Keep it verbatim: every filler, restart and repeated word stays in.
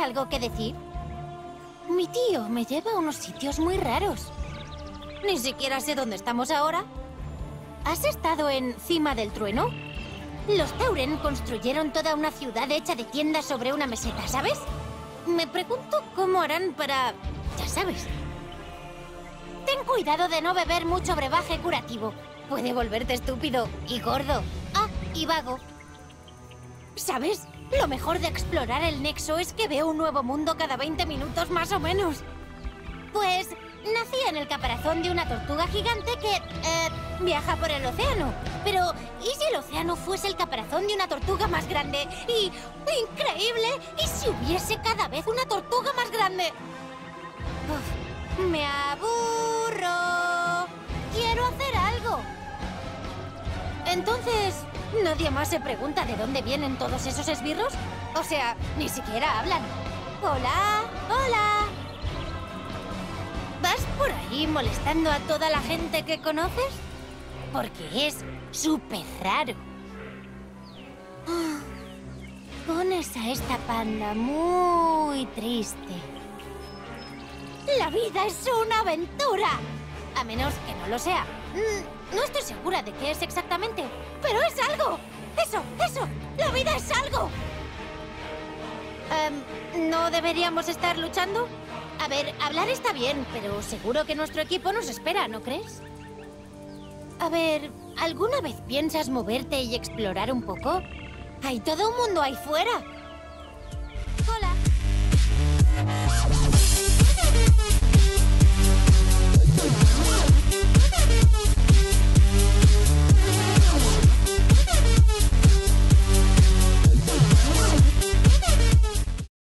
algo que decir? Mi tío me lleva a unos sitios muy raros. Ni siquiera sé dónde estamos ahora. ¿Has estado en Cima del Trueno? Los Tauren construyeron toda una ciudad hecha de tiendas sobre una meseta, ¿sabes? Me pregunto cómo harán para... ya sabes. Ten cuidado de no beber mucho brebaje curativo. Puede volverte estúpido y gordo. Ah, y vago. ¿Sabes? Lo mejor de explorar el Nexo es que veo un nuevo mundo cada veinte minutos más o menos. Pues nací en el caparazón de una tortuga gigante que eh, viaja por el océano. Pero, ¿y si el océano fuese el caparazón de una tortuga más grande? Y... ¡increíble! ¿Y si hubiese cada vez una tortuga más grande? Uf, me aburro. Quiero hacer algo. Entonces, ¿nadie más se pregunta de dónde vienen todos esos esbirros? O sea, ni siquiera hablan. Hola, hola. ¿Vas por ahí molestando a toda la gente que conoces? Porque es súper raro. Oh, pones a esta panda muy triste. La vida es una aventura. A menos que no lo sea. No estoy segura de qué es exactamente, pero es algo. ¡Eso, eso! ¡La vida es algo! Um, ¿No deberíamos estar luchando? A ver, hablar está bien, pero seguro que nuestro equipo nos espera, ¿no crees? A ver, ¿alguna vez piensas moverte y explorar un poco? Hay todo un mundo ahí fuera.